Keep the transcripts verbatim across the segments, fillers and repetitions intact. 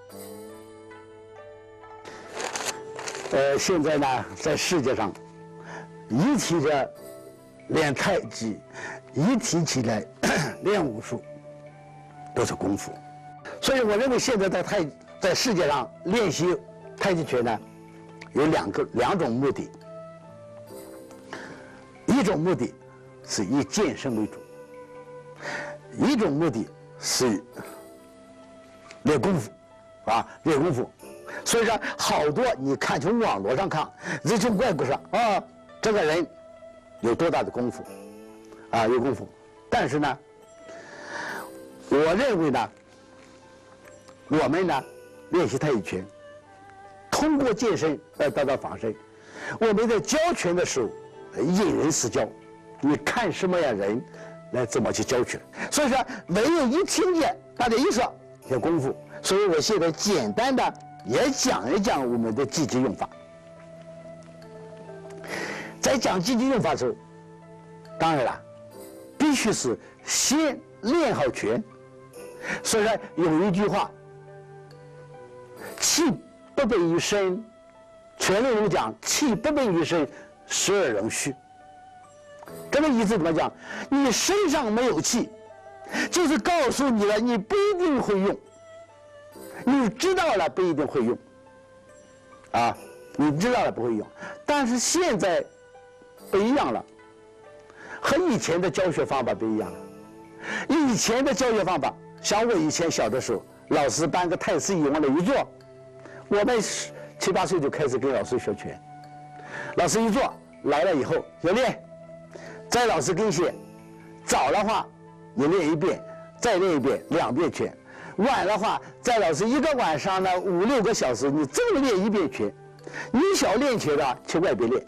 呃，现在呢，在世界上，一提着练太极，一提起来练武术，都是功夫。所以我认为现在在太在世界上练习太极拳呢，有两个两种目的。一种目的是以健身为主，一种目的是练功夫，啊，练功夫。所以说，好多你看从网络上看，人从外国上啊，这个人有多大的功夫，啊，有功夫。但是呢，我认为呢，我们呢练习太极拳，通过健身来得到防身。我们在教拳的时候，因人施教，你看什么样人，来怎么去教拳。所以说，唯有一听见大家一说有功夫，所以我现在简单的也讲一讲我们的积极用法。在讲积极用法的时候，当然了，必须是先练好拳。所以说有一句话，气不本于身，拳论中讲气不本于身，十二人虚。这个意思怎么讲？你身上没有气，就是告诉你了，你不一定会用。你知道了不一定会用，啊，你知道了不会用。但是现在不一样了，和以前的教学方法不一样了。以前的教学方法，像我以前小的时候，老师搬个太师椅往那一坐，我们七八岁就开始跟老师学拳。老师一坐来了以后要练，在老师跟前，早的话你练一遍，再练一遍，两遍拳。晚的话，在老师一个晚上呢五六个小时，你这么练一遍拳。你想练拳的去外边练，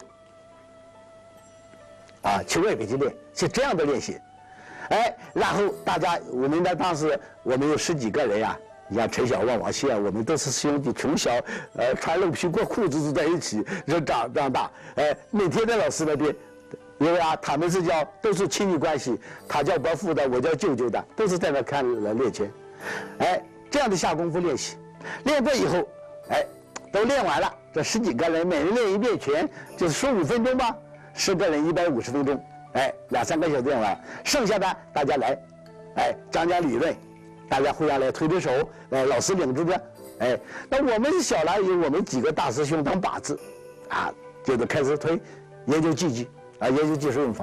啊，去外边去练，是这样的练习。哎，然后大家，我们呢当时我们有十几个人呀、啊，你像陈小旺、王希啊，我们都是兄弟，从小呃穿露皮过裤子住在一起，这长长大。哎，每天在老师那边，因为啊他们是叫都是亲戚关系，他叫伯父的，我叫舅舅的，都是在那看来练拳。哎，这样的下功夫练习，练过以后，哎，都练完了。这十几个人，每人练一遍拳，就是十五分钟吧，十个人一百五十分钟，哎，两三个小时练完，剩下的大家来，哎，讲讲理论，大家互相来推推手，哎，老师领着的，哎，那我们小了有我们几个大师兄当靶子，啊，就是开始推，研究技技，啊，研究技术用法，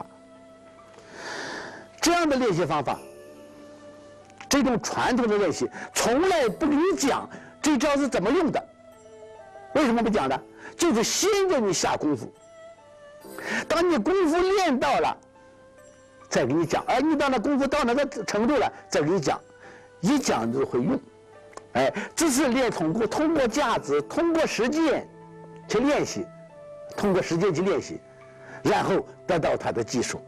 这样的练习方法。这种传统的练习从来不给你讲这招是怎么用的，为什么不讲呢？就是先给你下功夫，当你功夫练到了，再给你讲，而你到了功夫到那个程度了，再给你讲，一讲就会用。哎，这是练通过通过架子，通过实践去练习，通过实践去练习，然后得到它的技术。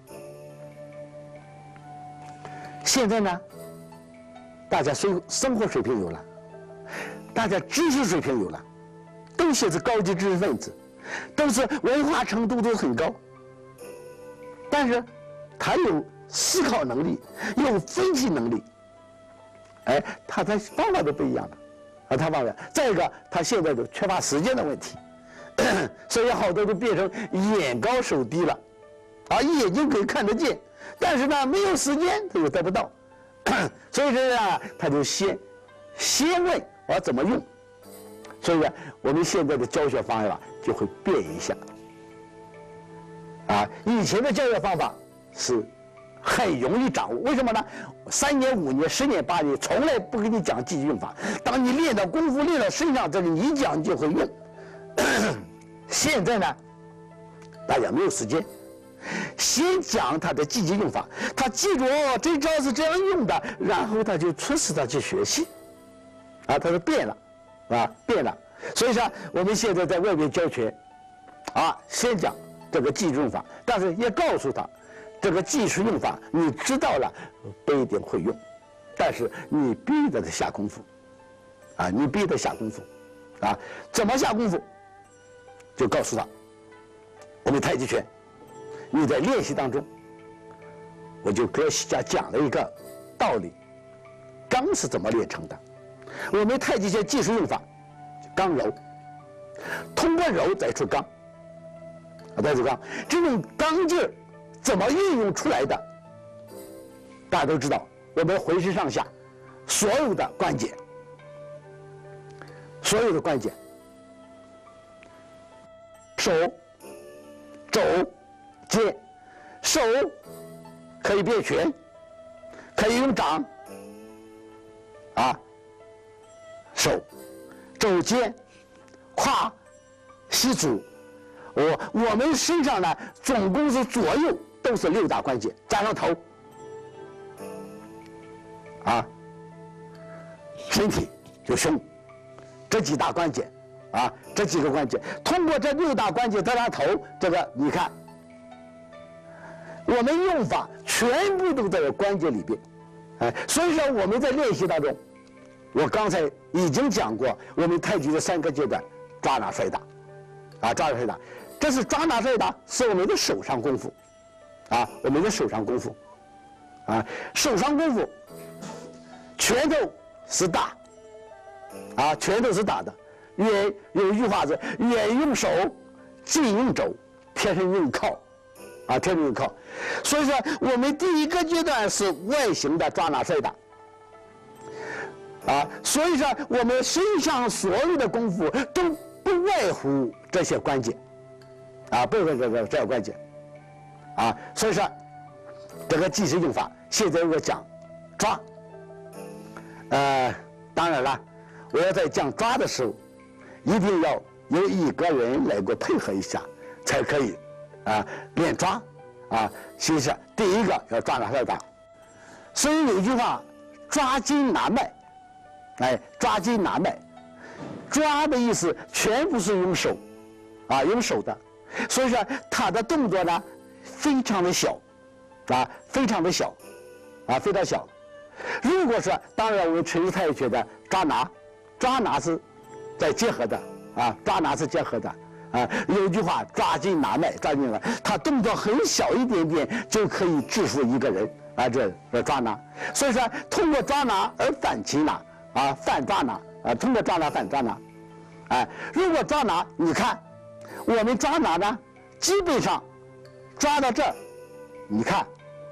现在呢？大家生生活水平有了，大家知识水平有了，都是是高级知识分子，都是文化程度都很高。但是，他有思考能力，有分析能力，哎，他的方法都不一样了，啊，他方法。再一个，他现在都缺乏时间的问题，所以好多都变成眼高手低了，啊，眼睛可以看得见，但是呢，没有时间他又得不到。所以说啊，他就先先问我怎么用，所以说我们现在的教学方法就会变一下。啊，以前的教学方法是很容易掌握，为什么呢？三年、五年、十年、八年，从来不给你讲积极用法。当你练到功夫练到身上，这里你一讲就会用。现在呢，大家没有时间。先讲他的积极用法，他记住哦，这招是这样用的，然后他就促使他去学习，啊，他就变了，啊，变了。所以说，我们现在在外面教拳，啊，先讲这个技术用法，但是也告诉他，这个技术用法你知道了不一定会用，但是你必须得下功夫，啊，你必须得下功夫，啊，怎么下功夫？就告诉他，我们太极拳。你在练习当中，我就给大家讲了一个道理：钢是怎么炼成的， 我们太极拳技术用法，刚柔，通过柔再出刚，啊，再出刚，这种刚劲儿怎么运用出来的？大家都知道，我们浑身上下所有的关节，所有的关节，手、肘、肩，手可以变拳，可以用掌，啊，手、肘、肩、胯、膝、足，我我们身上呢，总共是左右都是六大关节，加上头，啊，身体就胸，这几大关节，啊，这几个关节，通过这六大关节加上头，这个你看，我们用法全部都在关节里边，哎，所以说我们在练习当中，我刚才已经讲过，我们太极的三个阶段：抓拿摔打，啊，抓拿摔打，这是抓拿摔打是我们的手上功夫，啊，我们的手上功夫，啊，手上功夫，拳头是打，啊，拳头是打的。远有一句话是远用手，近用肘，贴身用靠，啊，贴身用靠。所以说，我们第一个阶段是外形的抓拿摔打，啊，所以说我们身上所有的功夫都不外乎这些关节，啊，不外乎这个这些关节，啊，所以说这个技术用法，现在我讲抓，呃，当然了，我要在讲抓的时候。一定要有一个人来给我配合一下，才可以啊练抓啊。其实第一个要抓拿摔打，所以有一句话，抓筋拿脉，哎，抓筋拿脉，抓的意思全部是用手，啊，用手的，所以说他的动作呢非常的小，啊，非常的小，啊，非常小。如果说当然我们陈氏太极拳的抓拿，抓拿是。在结合的啊，抓拿是结合的啊。有一句话，抓筋拿脉，抓筋拿脉，他动作很小一点点就可以制服一个人啊，这这抓拿。所以说，通过抓拿而反擒拿啊，反抓拿啊，通过抓拿反抓拿，哎，如果抓拿，你看我们抓拿呢，基本上抓到这儿，你看，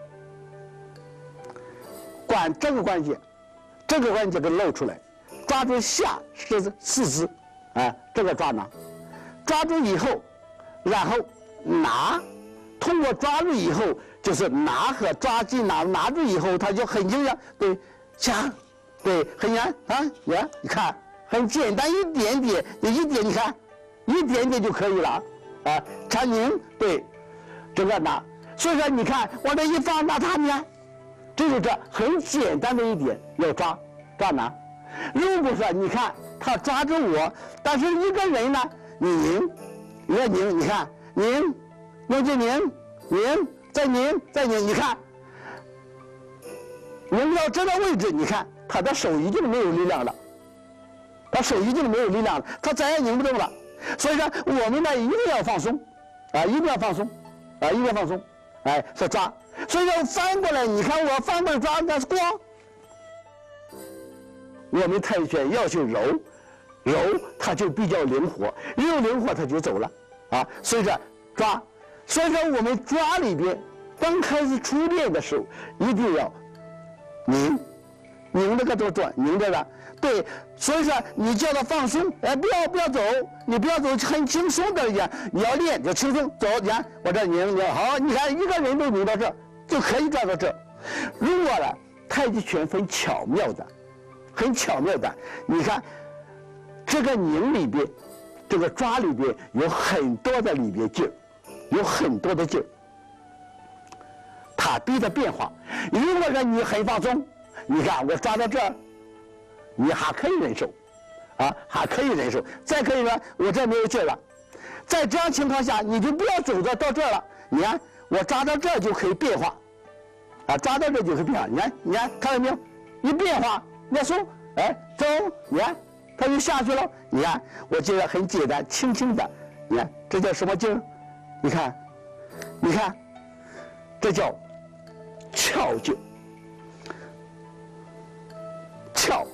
管这个关节，这个关节给露出来。抓住下是四肢，啊，这个抓拿，抓住以后，然后拿，通过抓住以后，就是拿和抓紧拿，拿住以后，它就很轻呀，对，下，对，很严啊，呀，你看，很简单，一点点，就一点，你看，一点点就可以了，啊，缠拧，对，这个拿，所以说你看往这一放，拿它，你看，这就这很简单的一点，要抓，抓拿。如果说你看他抓住我，但是一个人呢，你拧，你要拧，你看拧，拧就拧，拧再拧再拧，你看拧到这个位置，你看他的手已经没有力量了，他手已经没有力量了，他再也拧不动了。所以说我们呢一定要放松，啊，一定要放松，啊，一定要放松，哎，说抓。所以说翻过来，你看我翻过来抓，那是光。我们太极拳要求柔，柔它就比较灵活，一灵活它就走了啊。所以说抓，所以说我们抓里边刚开始初练的时候，一定要拧，拧那个都抓，拧着了。对，所以说你叫他放松，哎，不要不要走，你不要走，很轻松的讲，你要练就轻松走，你看我这拧拧好，你看一个人都拧到这就可以抓到这。如果呢，太极拳很巧妙的。很巧妙的，你看，这个拧里边，这个抓里边有很多的里边劲儿，有很多的劲儿，它逼的变化。如果说你很放松，你看我抓到这儿，你还可以忍受，啊，还可以忍受。再可以说我这没有劲儿了，在这样情况下，你就不要走到到这儿了。你看我抓到这儿就可以变化，啊，抓到这就可以变化。你看，你看，看到没有？一变化。你看松，哎，走，你看，它就下去了。你看，我这个很简单，轻轻的，你看，这叫什么劲儿？你看，你看，这叫翘劲，翘，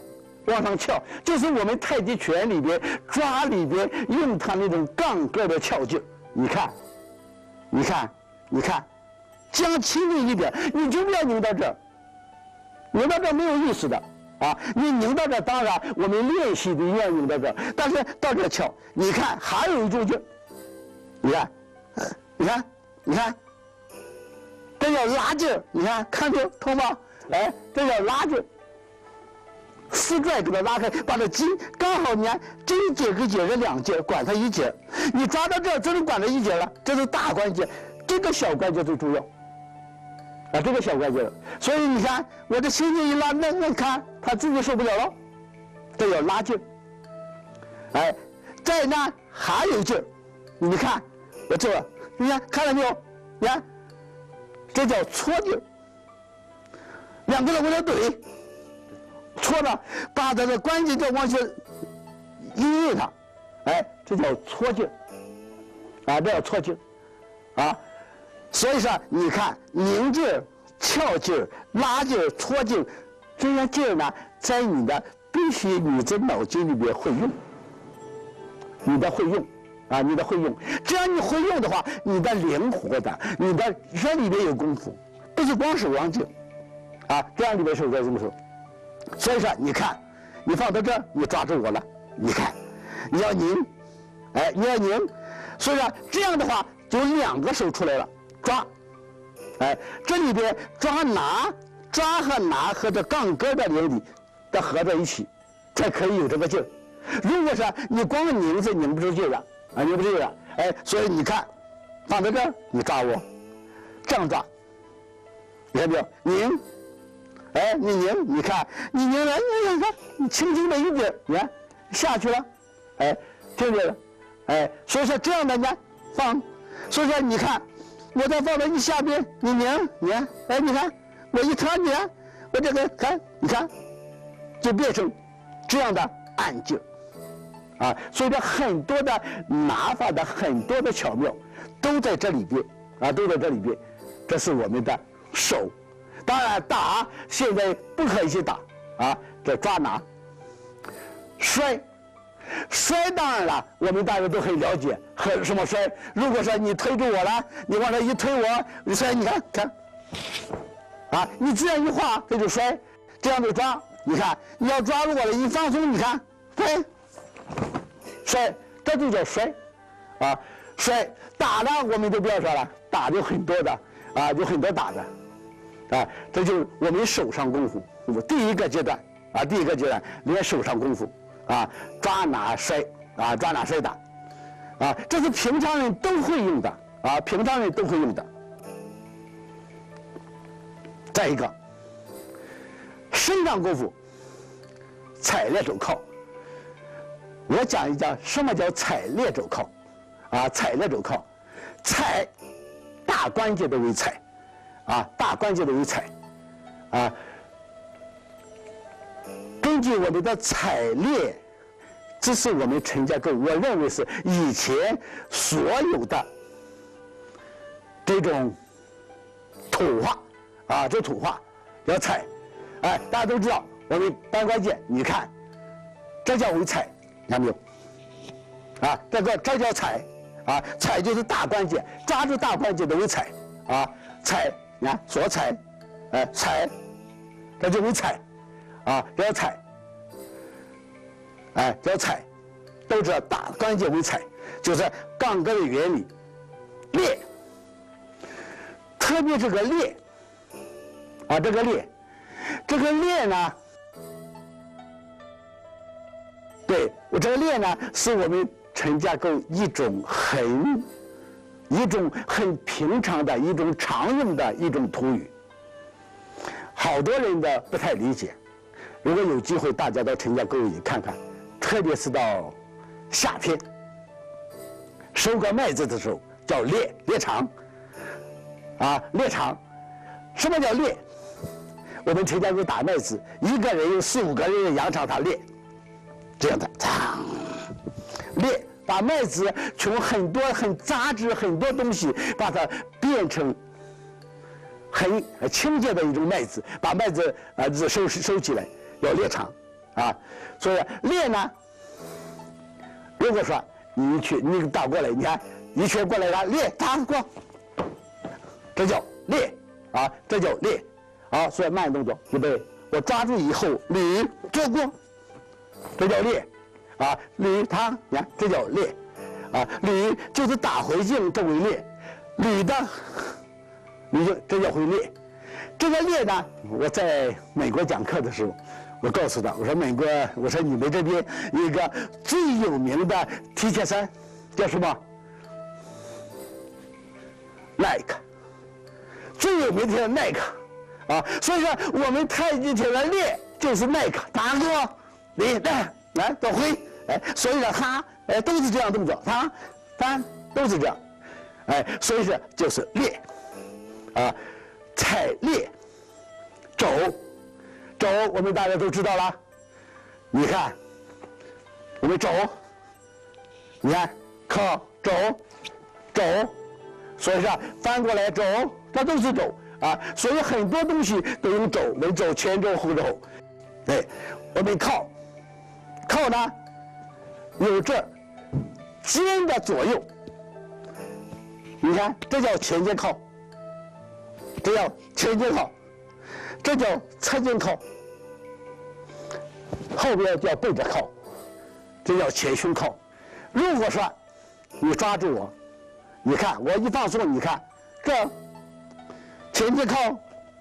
往上翘，就是我们太极拳里边抓里边用它那种杠杆的翘劲。你看，你看，你看，将轻盈一点，你就不要拧到这儿，拧到这儿没有意思的啊！你拧到这儿，当然我们练习的要拧到这儿，但是到这儿翘，你看还有一种劲，你看，你看，你看，这叫拉劲儿，你看看着通吗？哎，这叫拉劲儿。丝拽给它拉开，把这筋刚好，你看这一节跟节是两节，管它一节。你抓到这儿，这就管它一节了，这是大关节，这个小关节最重要。啊，这个小关节，所以你看我这轻轻一拉，那那看他自己受不了了，这叫拉劲儿。哎，再呢还有劲儿，你看我这，你看看到没有？你看，这叫搓劲儿，两个人往这怼。搓着，把它的关节就往下引诱它，哎，这叫搓劲儿，啊，这叫搓劲儿，啊，所以说你看拧劲儿、翘劲儿、拉劲儿、搓劲儿，这些劲儿呢，在你的必须你在脑筋里边会用，你的会用，啊，你的会用，只要你会用的话，你的灵活的，你的这里边有功夫，不是光手上劲，啊，这样里边手在这么说。所以说，你看，你放到这儿，你抓住我了。你看，你要拧，哎，你要拧。所以说，这样的话就两个手出来了，抓，哎，这里边抓拿，抓和拿和这杠杆的原理的合在一起，才可以有这个劲儿。如果说你光拧是拧不出劲了，啊，拧不出劲了，哎，所以你看，放在这儿，你抓我，这样抓，你看没有？拧。哎，你拧，你看，你拧了，你看，你轻轻的一点，你看下去了，哎，听见了，哎，所以说这样的呢，放，所以说你看，我再放到你下边，你拧，你看，哎，你看，我一推，你看，我这个看，你看，就变成这样的按劲，啊，所以说很多的拿法的很多的巧妙都在这里边，啊，都在这里边，这是我们的手。当然，打现在不可以去打啊！这抓拿、摔、摔，当然了，我们大家都很了解，很什么摔。如果说你推住我了，你往这一推我，你摔，你看看，啊，你这样一画，这就摔，这样就抓。你看，你要抓住我了，一放松，你看，摔，摔，这就叫摔，啊，摔。打的我们就不要说了，打就很多的啊，有很多打的。啊，这就是我们手上功夫，第一个阶段啊，第一个阶段练手上功夫啊，抓拿摔啊，抓拿摔打，啊，这是平常人都会用的啊，平常人都会用的。再一个，身上功夫，踩列肘靠。我讲一讲什么叫踩列肘靠，啊，踩列肘靠，踩大关节的为踩。啊，大关节的为踩，啊，根据我们的踩列，这是我们陈家沟，我认为是以前所有的这种土话，啊，这土话要踩，哎，大家都知道，我们单关节，你看，这叫为踩，看到没有？啊，这个这叫踩，啊，踩就是大关节，抓住大关节的为踩，啊，踩。你看，左踩，哎，踩，这就为踩，啊，要踩，哎，要踩，都知道大关节为踩，就是杠杆的原理，列，特别这个列，啊，这个列，这个列呢，对我这个列呢，是我们陈家沟一种很。一种很平常的一种常用的一种土语，好多人的不太理解。如果有机会，大家到陈家沟里看看，特别是到夏天收割麦子的时候，叫猎猎场，啊，猎场，什么叫猎？我们陈家沟打麦子，一个人有四五个人的羊场，他猎，这样的，猎。把麦子从很多很杂质很多东西，把它变成很清洁的一种麦子，把麦子啊收收起来，要猎场， 啊。所以练呢，如果说你一拳你打过来，你看一拳过来他练打过，这叫练啊，这叫练啊。所以慢动作预备，我抓住以后捋做过，这叫练啊。捋它，你看这叫练啊。捋就是打回镜这为练，捋的捋就这叫会练。这个练呢，我在美国讲课的时候，我告诉他，我说美国，我说你们这边一个最有名的踢铁三叫什么 ？Nike， 最有名的 Nike 啊，所以说我们太极拳的练就是 Nike， 打过你来来走回，哎，所以说他哎都是这样动作，他翻都是这样，哎，所以说就是练啊。踩练肘，肘我们大家都知道了。你看，我们肘，你看靠肘，肘，所以说翻过来肘，这都是肘啊。所以很多东西都用肘，为肘前肘后肘。对，我们靠，靠呢有这肩的左右，你看这叫前肩靠。这叫前肩靠，这叫侧肩靠，后边叫背着靠，这叫前胸靠。如果说你抓住我，你看我一放松，你看这前肩靠，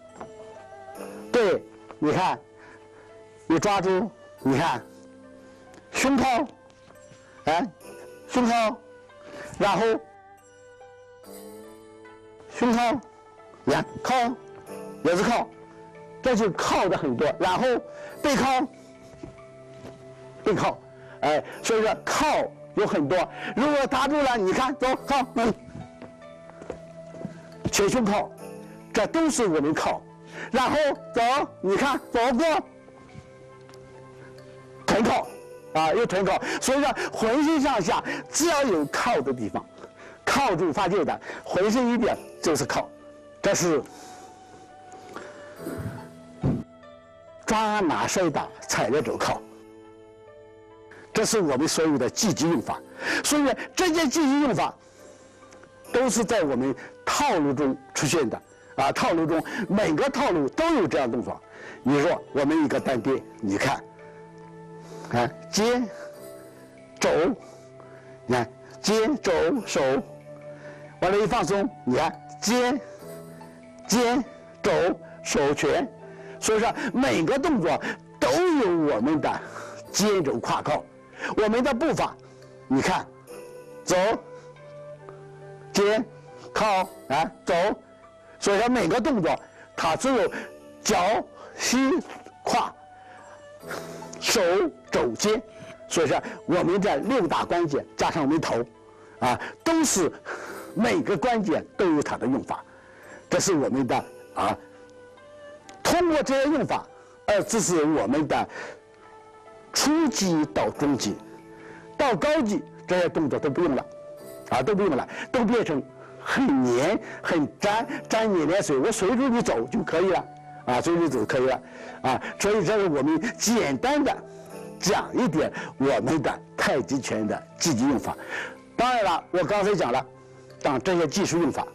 对，你看你抓住，你看胸靠，哎，胸靠，然后胸靠。你看靠也是靠，这就靠的很多，然后背靠，背靠，哎，所以说靠有很多。如果打住了，你看走靠，嗯，前胸靠，这都是我们靠，然后走，你看走过，臀靠，啊，有臀靠，所以说浑身上下只要有靠的地方，靠住发劲的，浑身一点就是靠。这是抓拿摔打踩着肘靠，这是我们所有的积极用法。所以这些积极用法都是在我们套路中出现的啊，套路中每个套路都有这样动作。你说我们一个单边，你看，啊，肩、肘，你看肩、肘、手，完了，一放松，你看肩。肩、肘、手、拳，所以说每个动作都有我们的肩肘胯靠，我们的步伐，你看，走，肩、靠啊走，所以说每个动作它只有脚、膝、胯、手、肘、肩，所以说我们这六大关节加上我们头，啊，都是每个关节都有它的用法。这是我们的啊，通过这些用法，而这是我们的初级到中级，到高级这些动作都不用了，啊都不用了，都变成很黏很粘粘黏黏水，我随着你走就可以了，啊随着你走就可以了，啊所以这是我们简单的讲一点我们的太极拳的积极用法。当然了，我刚才讲了，当这些技术用法。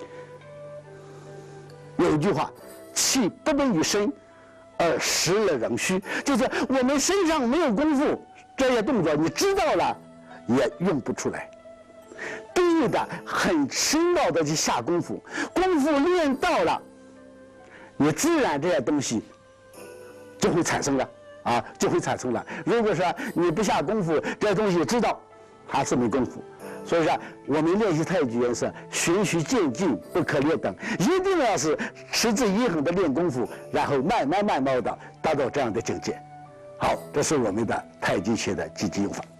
有一句话，气不能于身，而实了仍虚，就是我们身上没有功夫，这些动作你知道了，也用不出来。必须得很深奥的去下功夫，功夫练到了，你自然这些东西就会产生了啊，就会产生了。如果说你不下功夫，这些东西知道还是没功夫。所以说，我们练习太极拳是循序渐进，不可劣等，一定要是持之以恒的练功夫，然后慢慢慢慢的达到这样的境界。好，这是我们的太极拳的积极用法。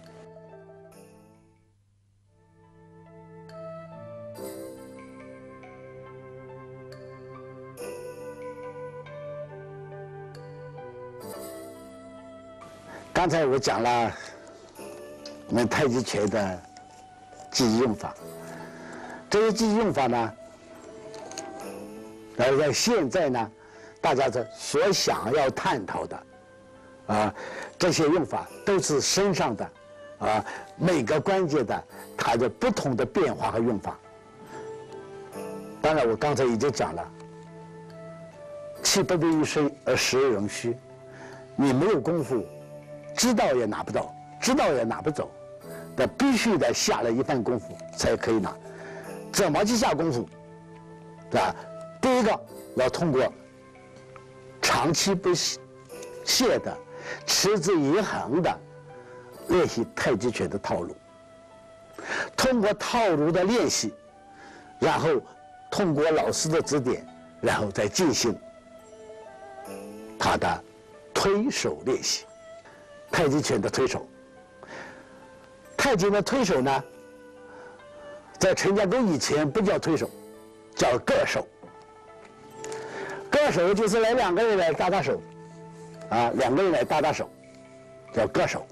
刚才我讲了我们太极拳的积极用法，这些积极用法呢，而在现在呢，大家的所想要探讨的， 啊，这些用法都是身上的啊每个关节的它的不同的变化和用法。当然，我刚才已经讲了，气不必于身而实而荣虚，你没有功夫，知道也拿不到，知道也拿不走，那必须得下了一番功夫才可以拿。怎么去下功夫？啊，第一个要通过长期不懈的、持之以恒的练习太极拳的套路，通过套路的练习，然后通过老师的指点，然后再进行他的推手练习。太极拳的推手，太极的推手呢，在陈家沟以前不叫推手，叫个手。个手就是来两个人来搭搭手，啊，两个人来搭搭手，叫个手。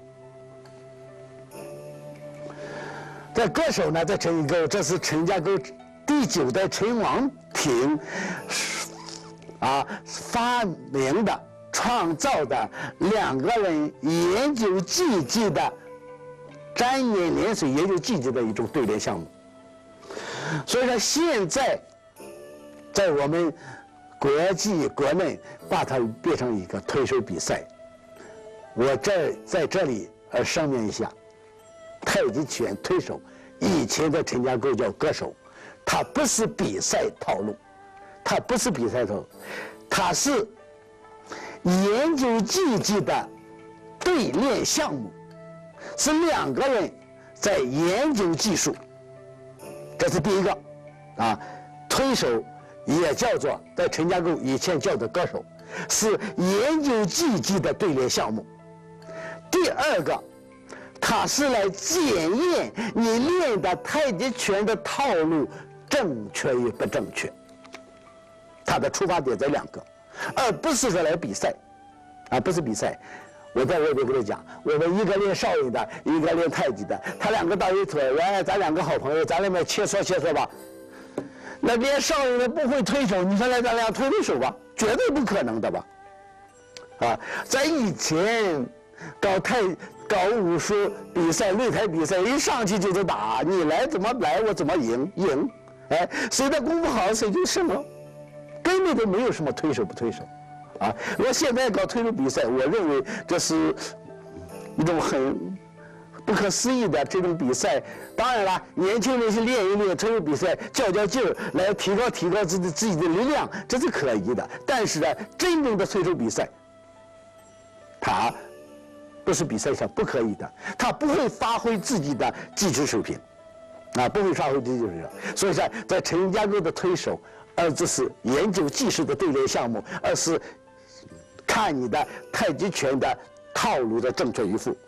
在个手呢，在陈家沟，这是陈家沟第九代陈王庭啊发明的、创造的两个人研究技技的沾眼连水研究技技的一种对练项目。所以说，现在在我们国际国内把它变成一个推手比赛。我这在这里而声明一下，太极拳推手以前的陈家沟叫个手，它不是比赛套路，它不是比赛套路，它是研究技技的对练项目，是两个人在研究技术。这是第一个，啊，推手也叫做在陈家沟以前叫做个手，是研究技技的对练项目。第二个，它是来检验你练的太极拳的套路正确与不正确。它的出发点在两个，而不是说来比赛，啊，不是比赛。我在外边跟你讲，我们一个练少林的，一个练太极的，他两个到一腿，原来咱两个好朋友，咱俩们切磋切磋吧。那练少林的不会推手，你说来咱俩推推手吧，绝对不可能的吧？啊，在以前搞太搞武术比赛、擂台比赛，一上去就是打，你来怎么来，我怎么赢赢，哎，谁的功夫好谁就胜了，根本都没有什么推手不推手。啊！我现在搞推手比赛，我认为这是一种很不可思议的这种比赛。当然了，年轻人去练一练推手比赛，较较劲儿，来提高提高自己自己的力量，这是可以的。但是呢，真正的推手比赛，它不是比赛上不可以的，它不会发挥自己的技术水平，啊，不会发挥自己的水平。所以说，在陈家沟的推手，而这是研究技术的对练项目，而是看你的太极拳的套路的正确与否，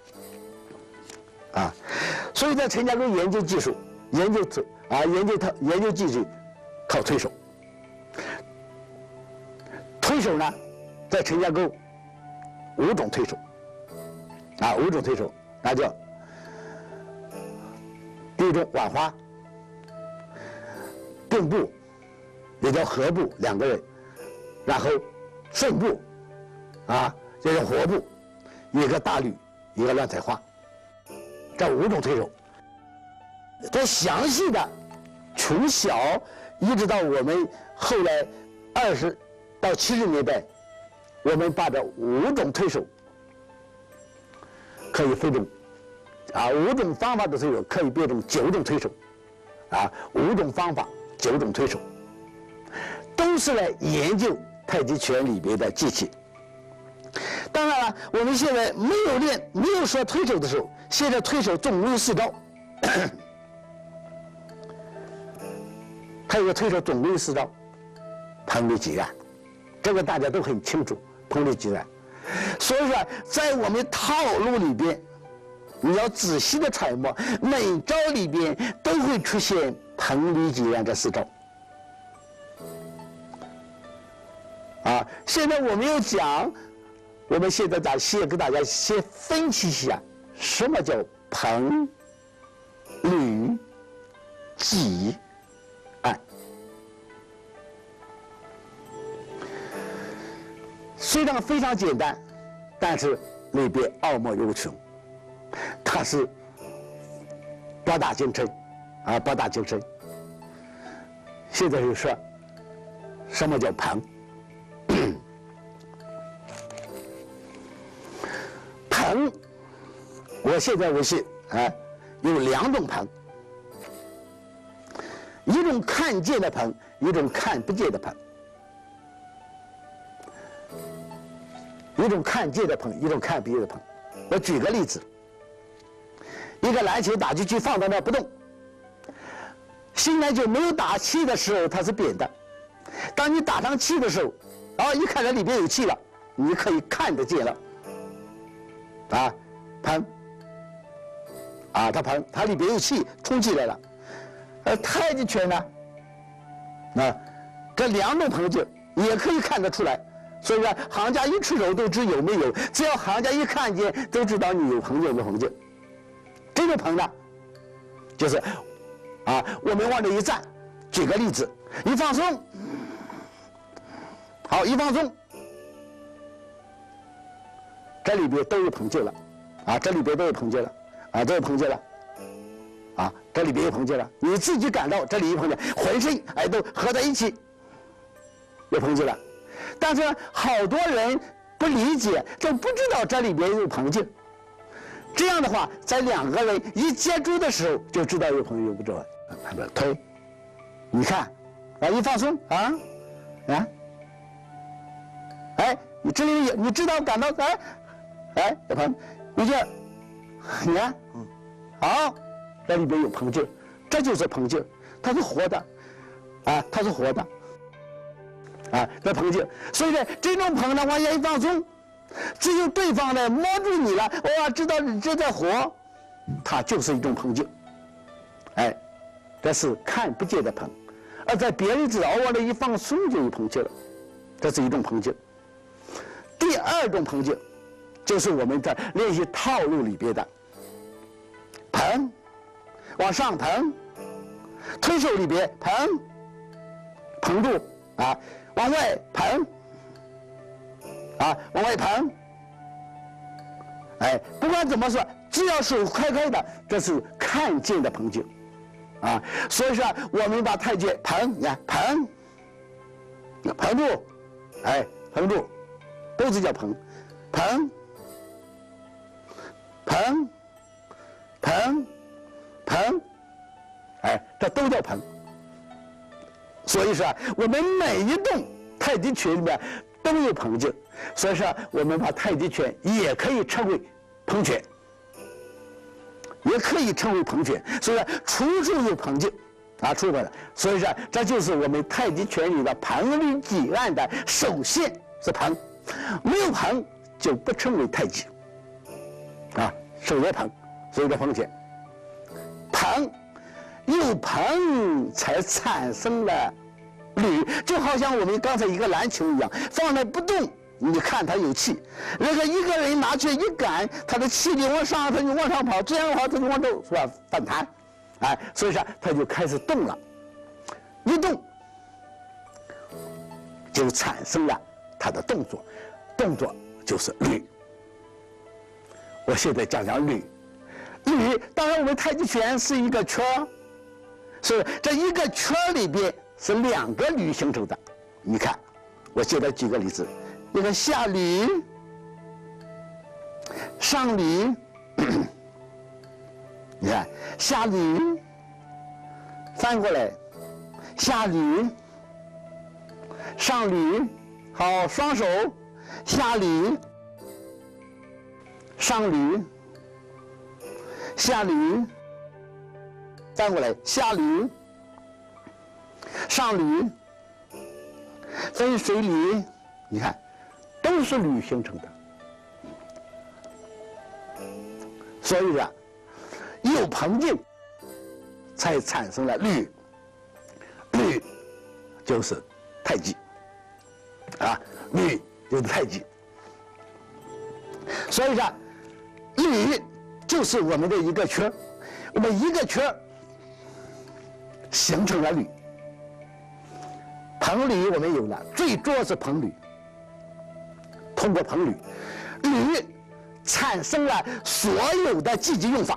啊，所以在陈家沟研究技术，研究推啊研究它研究技术，靠推手。推手呢，在陈家沟五种推手，啊五种推手，那叫第一种挽花、并步，也叫合步，两个人，然后顺步。啊，这叫活步，一个大捋，一个乱彩花，这五种推手。这详细的，从小一直到我们后来二十到七十年代，我们把这五种推手可以分成啊五种方法的推手可以变成九种推手，啊五种方法九种推手，都是来研究太极拳里边的技巧。当然了，我们现在没有练，没有说推手的时候，现在推手总共有四招。还有个推手总共有四招，掤捋挤按，这个大家都很清楚，掤捋挤按。所以说，在我们套路里边，你要仔细的揣摩，每招里边都会出现掤捋挤按这四招。啊，现在我们要讲。我们现在咱先跟大家先分析一下，什么叫掤、捋、挤、按。虽然非常简单， 但是里边奥妙有穷，它是博大精深，啊，博大精深。现在就说，什么叫盆？盆，我现在我信啊，有两种盆，一种看见的盆，一种看不见的盆。一种看见的盆，一种看不见的盆。我举个例子，一个篮球打进去放到那不动，新篮球没有打气的时候它是扁的，当你打上气的时候，然后一看它里边有气了，你可以看得见了。啊，盆，啊，它盆，它里边有气充气来了。而太极拳呢，那这两种盆景也可以看得出来。所以说，行家一出手都知有没有，只要行家一看见，都知道你有棚劲没棚劲。这种棚呢，就是啊，我们往这一站，举个例子，一放松，好，一放松，这里边都有棚劲了，啊，这里边都有棚劲了，啊，都有棚劲了，啊，这里边有棚劲了，你自己感到这里有棚劲，浑身哎都合在一起，有棚劲了。但是好多人不理解，就不知道这里边有棚劲。这样的话，在两个人一接触的时候，就知道有棚有不知道。推，你看，啊，一放松啊，啊，哎，你这里有，你知道感到哎，哎，有棚，有劲儿，你看，好，这里边有棚劲，这就是棚劲，它是活的，啊，它是活的。啊，这棚劲，所以呢，这种棚呢，往下一放松，只有对方呢摸住你了，哇，知道你这在活，它就是一种棚劲。哎，这是看不见的棚，而在别人知道，往这一放松就有棚劲了，这是一种棚劲。第二种棚劲，就是我们在练习套路里边的棚，往上棚，推手里边棚，棚住啊。往外膨，啊，往外膨，哎，不管怎么说，只要手开开的，这是看见的膨劲，啊，所以说我们把太极膨，你看膨，膨住，哎，膨住，都是叫膨，膨，膨，膨，膨，哎，这都叫膨。所以说，我们每一动太极拳里面都有膨劲，所以说我们把太极拳也可以称为膨拳，也可以称为膨拳。所以说，处处有膨劲，啊，处处的。所以说，这就是我们太极拳里的膨律几案的首先是膨，没有膨就不称为太极，啊，首先膨，所以叫膨拳，膨。有膨才产生了律，就好像我们刚才一个篮球一样，放那不动，你看它有气，那个一个人拿去一赶，它的气力往上，它就往上跑，这样的话它就往这是吧反弹，哎，所以说它就开始动了，一动就产生了它的动作，动作就是律。我现在讲讲律，律当然我们太极拳是一个圈儿。是这一个圈里边是两个律形成的，你看，我现在举个例子，一个下律、上律，你看下律，翻过来，下律、上律，好，双手下律、上律、下律。翻过来，下律、上律、分水律，你看，都是律形成的。所以啊，有膨劲，才产生了律。律就是太极，啊，律就是太极。所以说，律就是我们的一个圈，我们一个圈形成了律。膨律我们有了，最主要是膨律。通过膨律， 铝产生了所有的积极用法。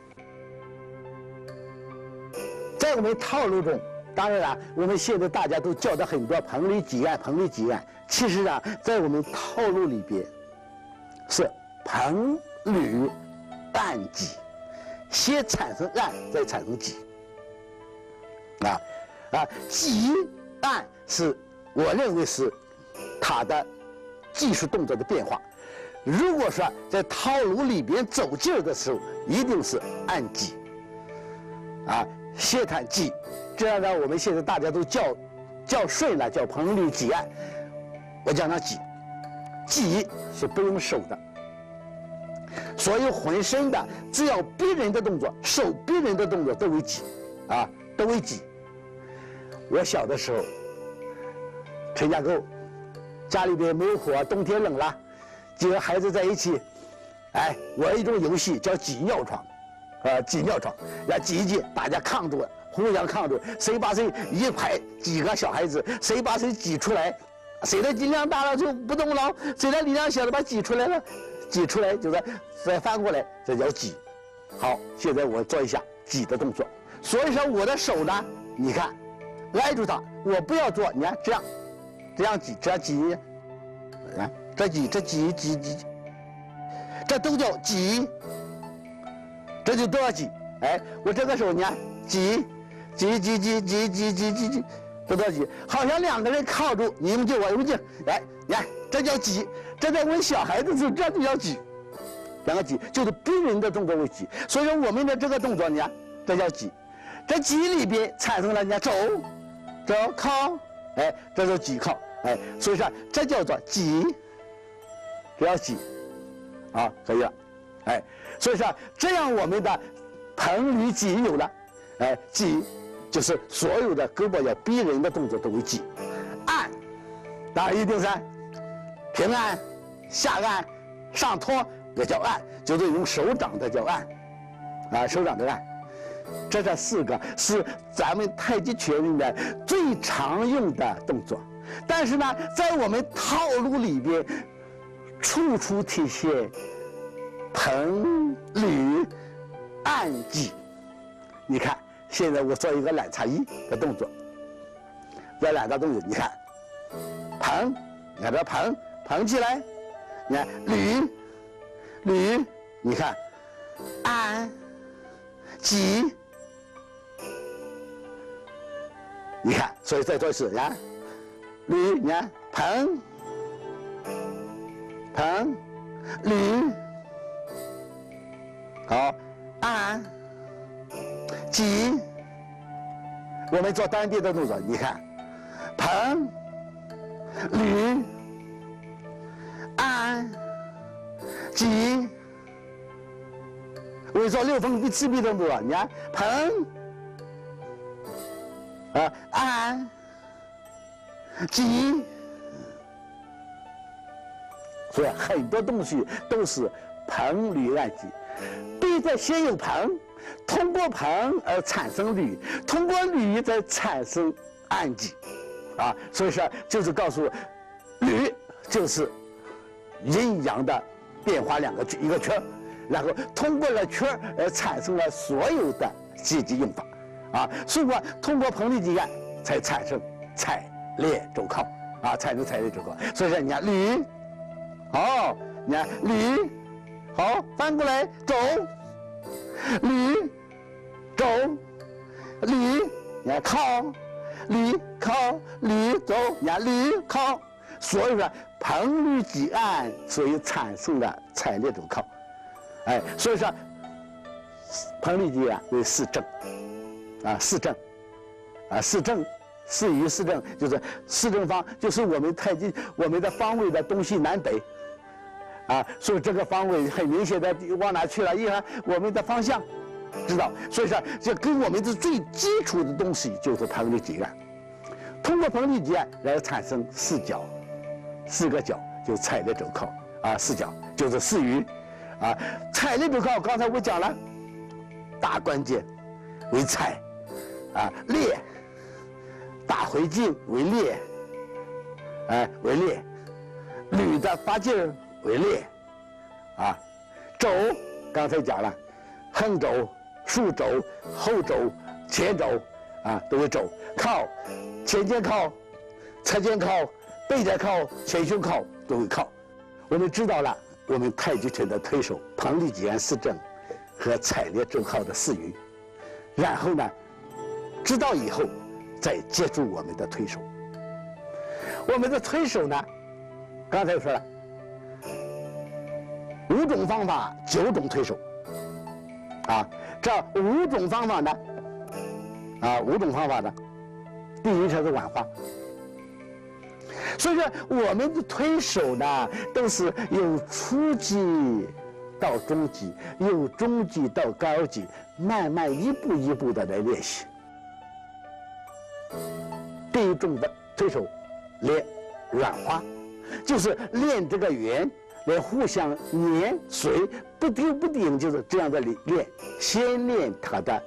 在我们套路中，当然了，我们现在大家都叫的很多硼铝己胺，硼铝己胺。其实啊，在我们套路里边，是硼铝胺己，先产生胺，再产生己。啊啊，己胺是我认为是它的技术动作的变化。如果说在套路里边走劲儿的时候，一定是胺己。啊，先谈己，这样呢，我们现在大家都叫叫顺了，叫硼铝己胺。我讲它己，己是不用手的，所有浑身的只要逼人的动作，手逼人的动作都为己，啊，都为己。我小的时候，陈家沟，家里边没有火，冬天冷了，几个孩子在一起，哎，玩一种游戏叫挤尿床，啊，挤尿床，要挤一挤，大家抗住，互相抗住，谁把谁一排几个小孩子，谁把谁挤出来。谁的力量大了就不动了，谁的力量小了把挤出来了，挤出来就是再翻过来，这叫挤。好，现在我做一下挤的动作。所以说我的手呢，你看，挨住它，我不要做，你看这样，这样挤，这样挤，啊，这挤，这挤挤挤，这都叫挤，这就都要挤。哎，我这个手你看，挤，挤挤挤挤挤挤挤挤。不着急，好像两个人靠住，你们进我们进，哎，你看这叫挤，这在我们小孩子时候这就叫挤，两个挤就是逼人的动作为挤，所以说我们的这个动作，你看这叫挤，这挤里边产生了你看走，走靠，哎，这叫挤靠，哎，所以说这叫做挤，这叫挤，啊，可以了，哎，所以说这样我们的硼铝己有了，哎，挤。就是所有的胳膊要逼人的动作都为挤，按，当然一定是按，平按、下按、上托也叫按，就是用手掌的叫按，啊，手掌的按，这这四个是咱们太极拳里面最常用的动作，但是呢，在我们套路里边，处处体现硼铝按挤，你看。现在我做一个揽茶衣的动作，这揽茶动作，你看，捧，你看这捧，捧起来，你看捋，捋，你看，按，挤，你看，所以再做一次，你看，捋，你看，捧，捧，捋，好，按。挤，我们做单臂的动作，你看，捧、捋、按、挤。我们做六分臂、七臂动作，你看，捧、啊、按、挤。所以很多东西都是硼铝按挤，必在先有硼。通过硼而产生铝，通过铝再产生按挤，啊，所以说就是告诉铝就是阴阳的变化两个一个圈，然后通过了圈而产生了所有的积极用法，啊，所以说通过硼铝己胺才产生采裂肘靠，啊，产生采裂肘靠。所以说你看铝，好，你看铝，好，翻过来肘。捋，肘，捋，你看靠，捋靠，捋走，你看捋靠，所以说硼铝己胺，所以产生了采裂肘靠，哎，所以说硼铝己胺为四正，啊四正，啊四正，四余四正就是四正方，就是我们太极我们的方位的东西南北。啊，所以这个方位很明显的往哪去了？一看我们的方向，知道。所以说，这跟我们的最基础的东西就是硼铝己胺。通过硼铝己胺来产生四角，四个角就采裂肘靠啊，四角就是四余啊。采裂肘靠刚才我讲了，大关节为采啊，裂大回劲为裂，哎为裂，铝的发劲儿。为裂， 啊，肘刚才讲了，横肘、竖肘、后肘、前肘啊都有肘。靠，前肩靠、侧肩靠、背肩靠、前胸靠都会靠。我们知道了，我们太极拳的推手彭丽吉安四正和采列周浩的四隅，然后呢，知道以后再接触我们的推手。我们的推手呢，刚才说了，五种方法，九种推手，啊，这五种方法呢，啊，五种方法呢，第一条是腕花。所以说，我们的推手呢，都是由初级到中级，由中级到高级，慢慢一步一步的来练习。第一种的推手练软花，就是练这个圆来互相粘随，不丢不顶，就是这样的练。先练它的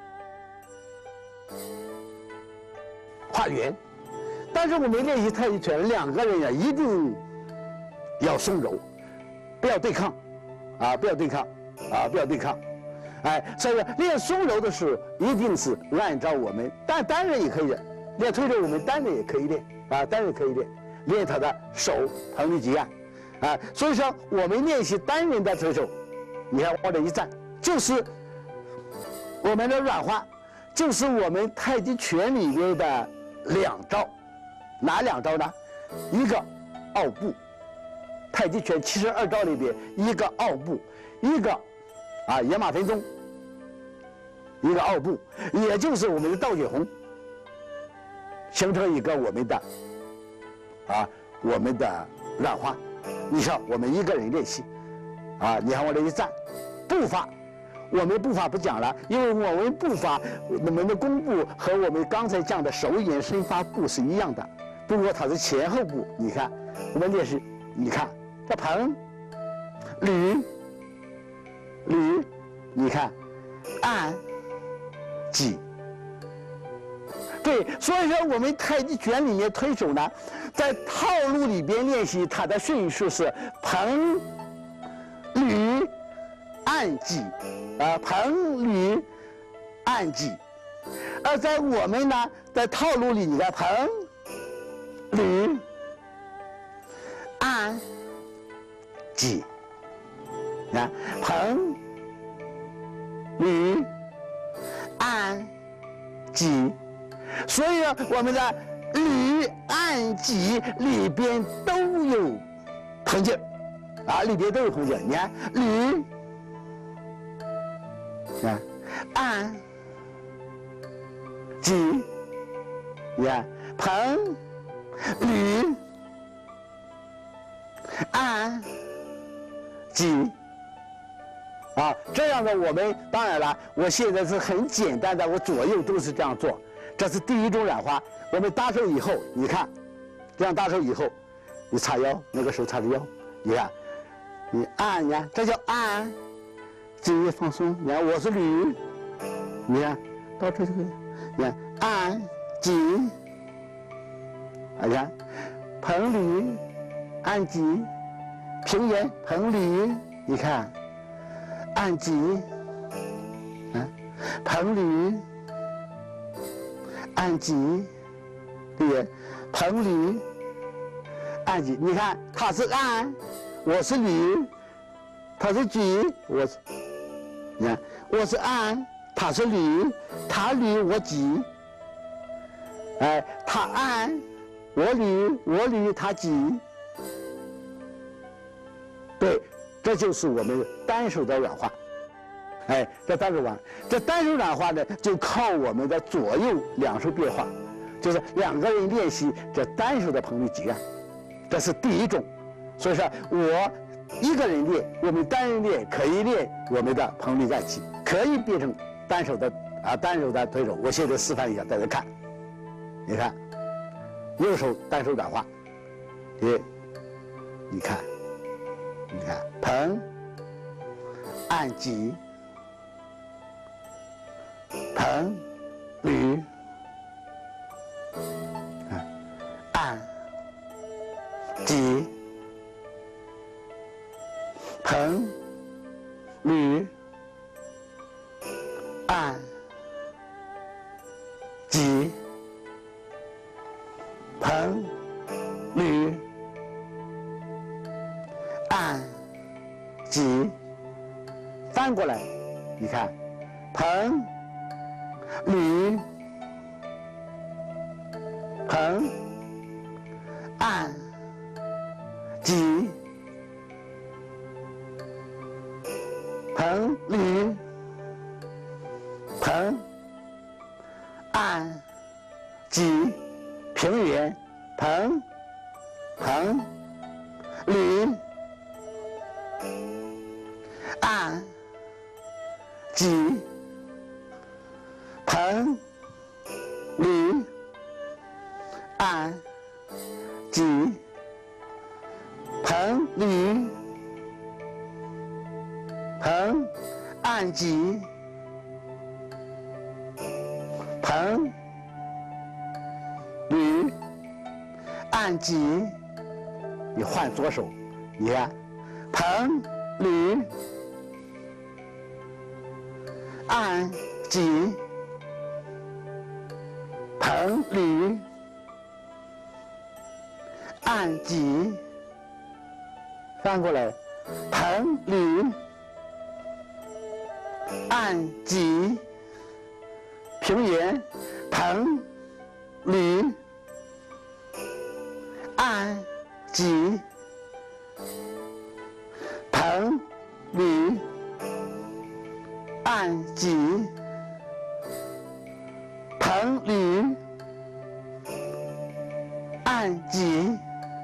画圆，但是我们练习太极拳，两个人呀一定要松柔，不要对抗，啊，不要对抗，啊，不要对抗。哎，所以说练松柔的时候，一定是按照我们单单人也可以练，练推手我们单人也可以练，啊，单人可以练，练他的手彭丽吉安，啊，所以说我们练习单人的推手，你看往这一站，就是我们的软花，就是我们太极拳里面的两招，哪两招呢？一个奥步，太极拳七十二招里边一个奥步，一个啊野马分鬃，一个奥步，也就是我们的倒血红，形成一个我们的啊我们的软花。你看我们一个人练习，啊，你看我这一站，步法。我们步法不讲了，因为我们步法，我们的弓步和我们刚才讲的手眼身发步是一样的，不过它是前后步。你看，我们练习，你看这彭、吕、吕，你看按、挤。对，所以说我们太极拳里面推手呢，在套路里边练习，它的顺序是彭、吕、按、挤。啊，彭、吕、按、挤，而在我们呢，在套路里，你看彭、吕、按、挤，啊，彭、吕、按、挤，所以呢，我们的吕、按、挤里边都有横劲，啊，里边都有横劲。你看吕。啊，按、挤，你看彭、吕、按、挤，啊，这样的我们当然了，我现在是很简单的，我左右都是这样做，这是第一种软花。我们搭手以后，你看，这样搭手以后，你叉腰，那个手叉着腰，你看，你按呀，这叫按。挤放松，你看我是吕，你看到这就可以，你看按、挤，你看彭、吕、按、挤，平原彭、吕，你看按、挤，啊，彭、吕、按、挤，对，彭、吕、按、挤，你看他是按，我是吕，他是挤，我是。你看，我是按，他是吕，他吕我挤，哎，他按，我吕，我吕他挤，对，这就是我们单手的软花，哎，这单手软，这单手软花呢，就靠我们的左右两手变化，就是两个人练习这单手的彭丽吉安，这是第一种，所以说我。一个人练，我们单人练可以练我们的彭丽按挤，可以变成单手的啊单手的推手。我现在示范一下，大家看，你看，右手单手软花，你，你看，你看彭、按、挤，彭、吕、按、挤。彭、 彭、吕、按、己、彭、吕、按、己，翻过来，你看，彭、吕、彭、按、己、彭、吕、彭、按、己，平原，彭、彭、吕、按、己、彭、吕、按、己、彭、吕、彭、按、己、彭、吕、按、己，你换左手，你看，彭、吕、按、己、彭、吕、按、己，翻过来，彭、吕、按、己，平原，彭、吕、按、己、彭、吕、按、己、彭、吕、按、己、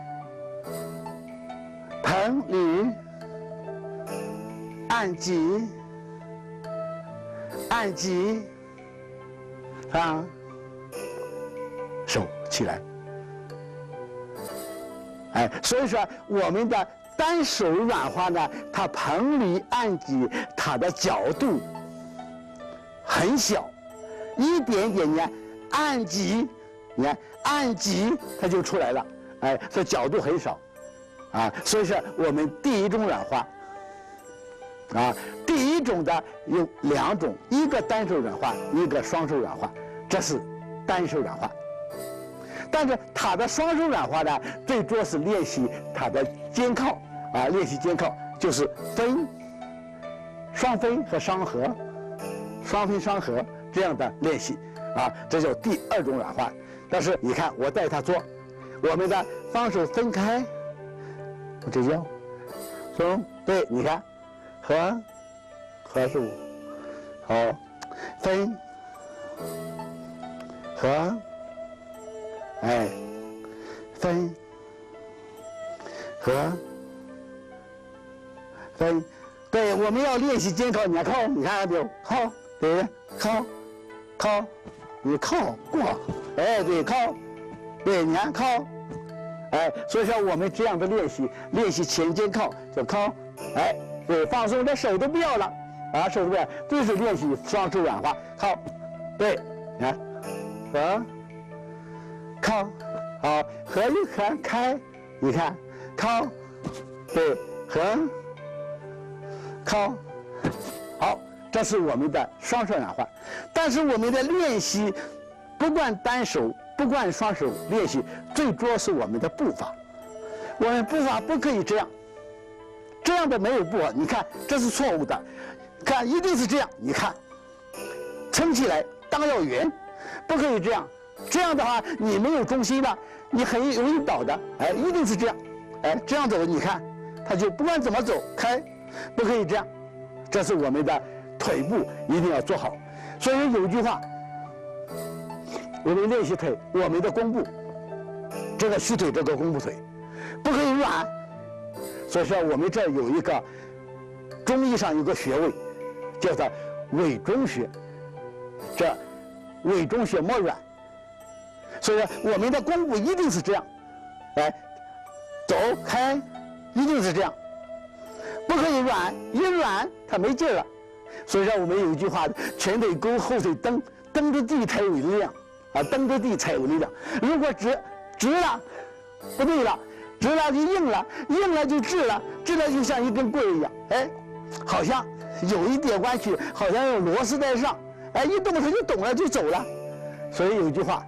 彭、吕、按、己、按、己，啊，手起来。哎，所以说我们的单手软化呢，它彭吕按己，它的角度很小，一点点你看按己，你看按己它就出来了，哎，这角度很少，啊，所以说我们第一种软化，啊，第一种的有两种，一个单手软化，一个双手软化，这是单手软化。但是它的双手软化呢，最主要是练习它的肩靠啊，练习肩靠就是分、双分和双合、双分双合这样的练习啊，这叫第二种软化。但是你看，我带他做，我们的双手分开，我这叫从对，你看合合是五，好分合。哎，分、合、分，对，我们要练习肩靠，你看靠，你看没有？靠，对不对？靠，靠，你靠过，哎，对，靠，对，你看靠，哎，所以说我们这样的练习，练习前肩靠就靠，哎，对，放松，这手都不要了，啊，手都不要，这是练习双手软化，靠，对，你看，合。靠，好，合一合开，你看，靠，对，合，靠，好，这是我们的双手软化。但是我们的练习，不管单手，不管双手练习，最主要是我们的步伐。我们步伐不可以这样，这样的没有步伐。你看，这是错误的，看一定是这样。你看，撑起来，裆要圆，不可以这样。这样的话，你没有重心了，你很容易倒的。哎，一定是这样，哎，这样走，你看，他就不管怎么走开，不可以这样。这是我们的腿部一定要做好。所以有句话，我们练习腿，我们的弓步，这个虚腿，这个弓步腿，不可以软。所以说，我们这有一个中医上有个穴位，叫做委中穴。这委中穴莫软。所以说，我们的弓步一定是这样，哎，走开，一定是这样，不可以软，一软它没劲了。所以说，我们有一句话：前腿勾，后腿蹬，蹬着地才有力量啊，蹬着地才有力量。如果直直了，不对了， 直了就硬了，硬了就直了，直了就像一根棍一样，哎，好像有一点弯曲，好像有螺丝在上，哎，一动它就动了就走了。所以有一句话，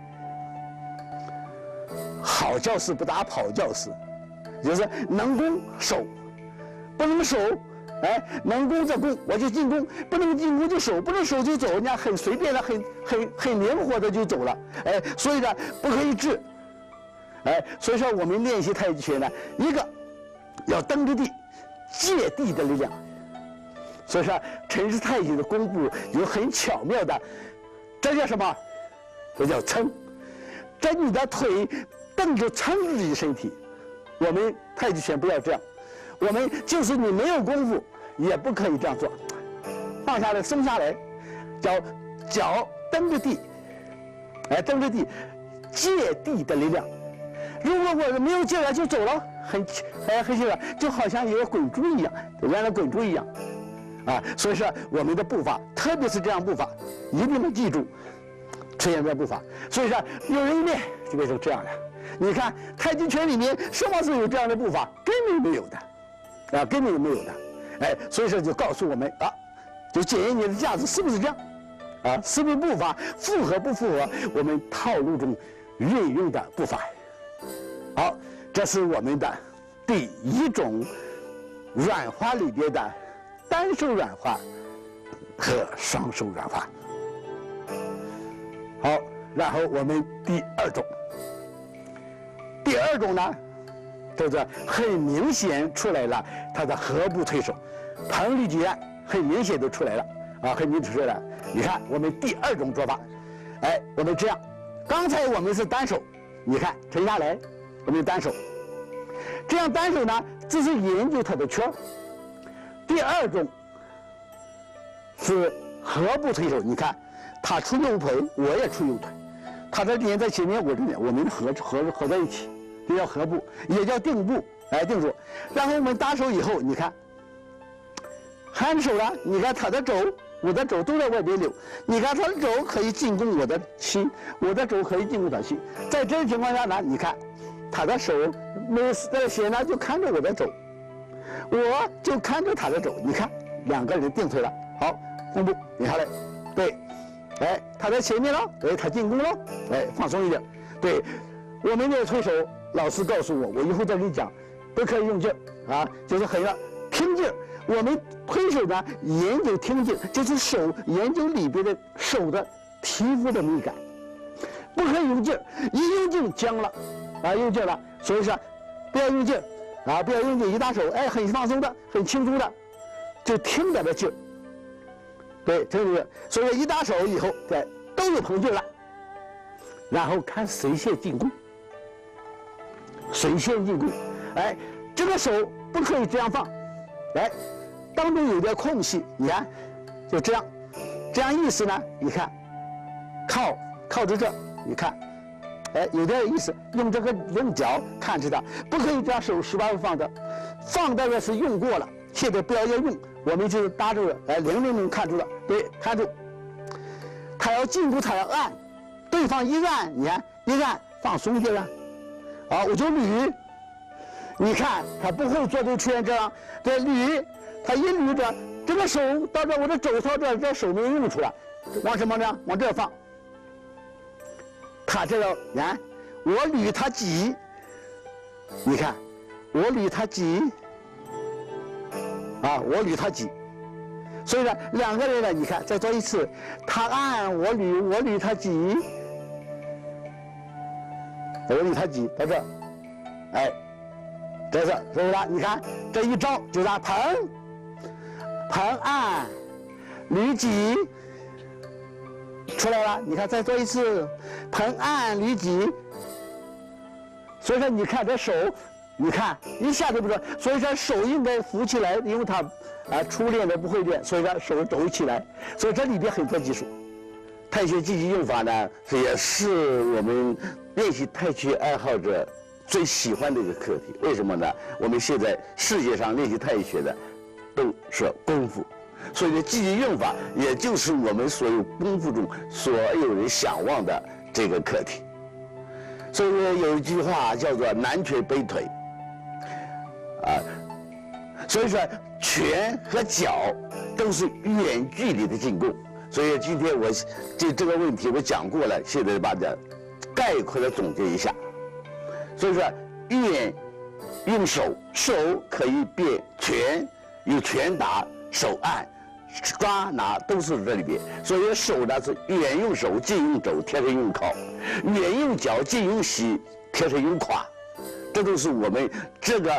好教师不打跑教师，就是能攻守，不能守。哎，能攻则攻，我就进攻；不能进攻就守，不能守就走。人家很随便的、很很很灵活的就走了。哎，所以呢，不可以治。哎，所以说我们练习太极拳呢，一个要蹬着地，借地的力量。所以说，陈氏太极的功夫有很巧妙的，这叫什么？这叫撑。这你的腿蹬着撑着自己身体。我们太极拳不要这样。我们就是你没有功夫，也不可以这样做，放下来，松下来，脚脚蹬着地，哎，蹬着地，借地的力量。如果我没有劲了就走了，很哎很轻了，就好像一个滚珠一样，原来滚珠一样，啊，所以说我们的步伐，特别是这样步伐，一定要记住，出现这步伐。所以说有人一练就变成这样了。你看太极拳里面什么时候有这样的步伐？根本没有的。啊，根本没有的，哎，所以说就告诉我们啊，就检验你的架子是不是这样，啊，是不是步伐符合不符合我们套路中运用的步伐？好，这是我们的第一种软化里边的单手软化和双手软化。好，然后我们第二种，第二种呢？就是很明显出来了，他的合步推手，彭丽举案很明显的出来了啊，很明显出来了。你看我们第二种做法，哎，我们这样，刚才我们是单手，你看沉下来，我们单手，这样单手呢，这是研究它的圈。第二种是合步推手，你看他出右腿，我也出右腿，他这连在前面，我这边，我们合合合在一起。这叫合步，也叫定步，哎，定住。然后我们搭手以后，你看，hand手了，你看他的肘，我的肘都在外边溜。你看他的肘可以进攻我的心，我的肘可以进攻他心。在这种情况下呢，你看，他的手没在斜呢，就看着我的肘，我就看着他的肘。你看，两个人定腿了，好，弓步拧下来，对，哎，他在前面了，哎，他进攻了，哎，放松一点，对，我们的推手。老师告诉我，我以后再给你讲，不可以用劲儿啊，就是很要听劲儿。我们推手呢，研究听劲，就是手研究里边的手的皮肤的美感，不可以用劲儿，一用劲僵了，啊，用劲了。所以说，不要用劲儿啊，不要用劲，一搭手，哎，很放松的，很轻松的，就听着的劲儿。对，听着。所以说一搭手以后，对，都有膨劲了，然后看谁先进攻。谁先进攻？哎，这个手不可以这样放，哎，当中有点空隙，你看，就这样，这样意思呢？你看，靠靠着这，你看，哎，有点意思。用这个用脚看着它，不可以这样手十八放的，放的那是用过了，现在不要要用，我们就是搭着，哎，零零零看住了，对，看住。他要进攻，他要按，对方一按，你看一按放松些了。啊，我就捋，你看他不会做就出现这样，这捋，他一捋着，这个手到这我的肘操这，这手没用出来，往什么呢？往这放。他这个，看，我捋他挤，你看，我捋他挤，啊，我捋他挤，所以呢，两个人呢，你看再做一次，他按我捋，我捋他挤。我捋他挤到这，哎，这是是不是？你看这一招就让捧、捧按、捋挤出来了。你看再做一次，捧按、捋挤。所以说你看这手，你看一下子不知道，所以说手应该扶起来，因为他啊初练的不会练，所以说手肘起来。所以这里边很多技术。太极积极用法呢，这也是我们练习太极爱好者最喜欢的一个课题。为什么呢？我们现在世界上练习太极拳的都是功夫，所以呢，积极用法也就是我们所有功夫中所有人向往的这个课题。所以呢，有一句话叫做“南拳北腿”， 啊，所以说拳和脚都是远距离的进攻。所以今天我就这个问题我讲过了，现在把它概括的总结一下。所以说远用手，手可以变拳，有拳打、手按、抓拿都是这里边。所以手呢是远用手，近用肘，贴身用靠；远用脚，近用膝，贴身用胯。这都是我们这个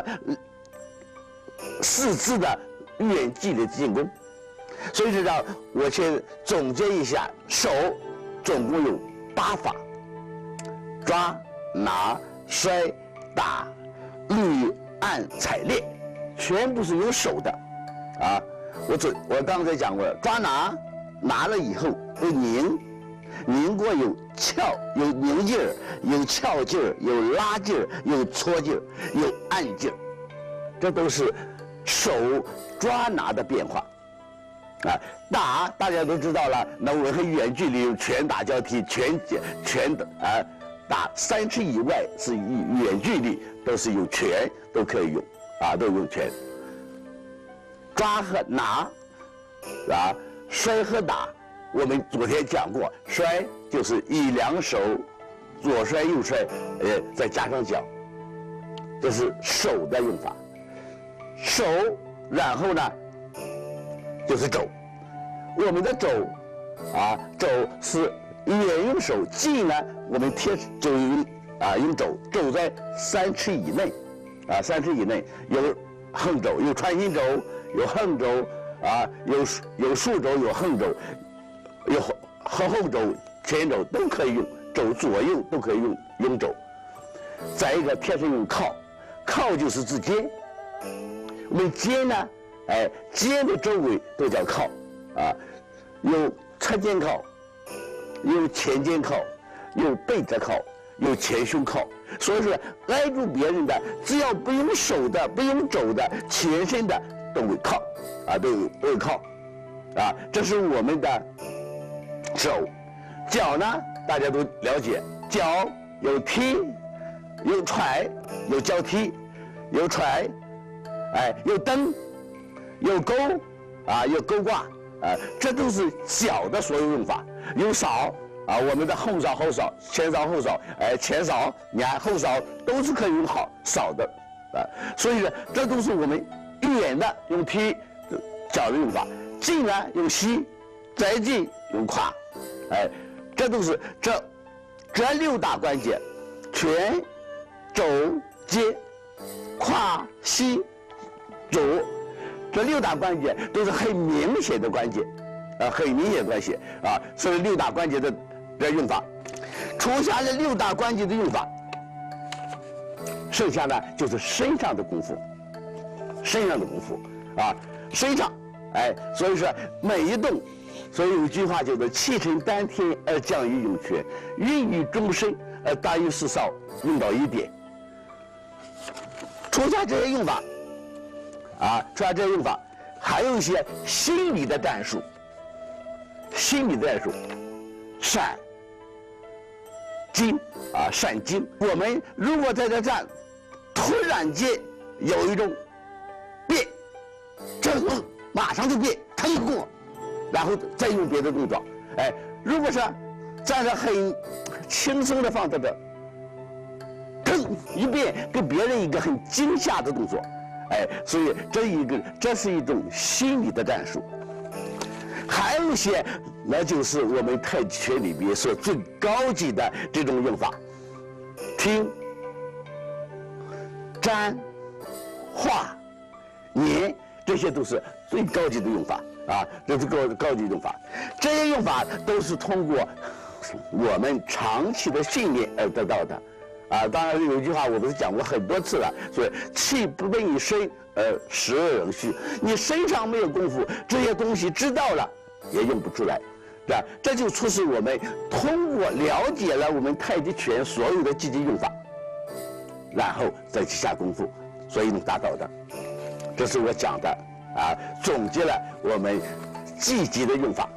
四肢的远距离进攻。所以说呢，我先总结一下，手总共有八法：抓、拿、摔、打、捋、按、踩、练，全部是有手的啊。我昨我刚才讲过了，抓拿拿了以后有拧，拧过有翘，有拧劲儿，有翘劲儿，有拉劲儿，有搓劲儿，有按劲儿，这都是手抓拿的变化。啊，打大家都知道了，那我们远距离有拳打脚踢，拳拳啊打三尺以外是远距离，都是有拳都可以用，啊都用拳。抓和拿，啊摔和打，我们昨天讲过，摔就是以两手左摔右摔，呃再加上脚，这是手的用法。手，然后呢？就是肘，我们的肘，啊，肘是远用手，近呢我们贴就用啊用肘，肘在三尺以内，啊三尺以内有横肘，有穿心肘，有横肘，啊有有竖肘，有横肘，有后后肘、前肘都可以用，肘左右都可以用用肘。再一个贴身用靠，靠就是指尖，我们肩呢。哎，肩的周围都叫靠，啊，有侧肩靠，有前肩靠，有背侧靠，有前胸靠。所以说，挨住别人的，只要不用手的、不用肘的、全身的，都为靠，啊，都有都有靠，啊，这是我们的手。脚呢，大家都了解，脚有踢，有踹，有交踢，有踹，哎，有蹬。有勾，啊，有勾挂，啊，这都是脚的所有用法。有扫，啊，我们的后扫、后扫、前扫、后扫，哎，前扫、你看后扫都是可以用好扫的，啊，所以呢，这都是我们远的用踢脚的用法，近呢用膝，再近用胯，哎，这都是这这六大关节，拳、肘、肩、胯、膝、肘。这六大关节都是很明显的关节，啊，很明显的关系啊，所以六大关节的的用法，除下了六大关节的用法，剩下呢就是身上的功夫，身上的功夫啊，身上，哎，所以说每一动，所以有句话叫做气沉丹田而降于涌泉，运于中身而达于四少，用到一点。除下这些用法。啊，除了这些用法，还有一些心理的战术。心理的战术，闪、惊啊，闪惊。我们如果在这站，突然间有一种变，这时候马上就变，腾一过，然后再用别的动作。哎，如果是站着很轻松的放在这，腾一变，给别人一个很惊吓的动作。哎，所以这一个这是一种心理的战术，还有一些，那就是我们太极拳里边所最高级的这种用法，听、粘、画、粘，这些都是最高级的用法啊，这是高高级用法。这些用法都是通过我们长期的训练而得到的。啊，当然有一句话我们是讲过很多次了，所以气不奔于身，呃，实而仍虚。你身上没有功夫，这些东西知道了也用不出来，对吧？这就促使我们通过了解了我们太极拳所有的积极用法，然后再去下功夫，所以能达到的。这是我讲的啊，总结了我们积极的用法。